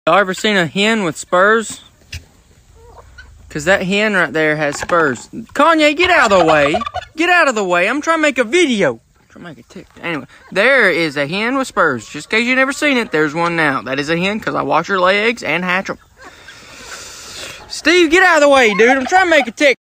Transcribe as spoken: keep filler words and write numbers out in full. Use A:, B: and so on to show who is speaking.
A: Y'all ever seen a hen with spurs? Because that hen right there has spurs. Kanye, get out of the way. Get out of the way. I'm trying to make a video. I'm trying to make a tick. Anyway, there is a hen with spurs. Just in case you've never seen it, there's one now. That is a hen because I wash her legs and hatch them. Steve, get out of the way, dude. I'm trying to make a tick.